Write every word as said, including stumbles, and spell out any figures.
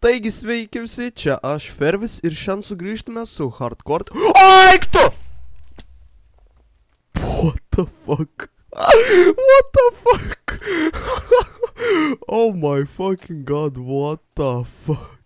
Taigi sveiki visi, čia aš Fervis ir šiandien sugrįžtume su Hardcore... Aik tu! What the fuck? What the fuck? Oh my fucking god, what the fuck?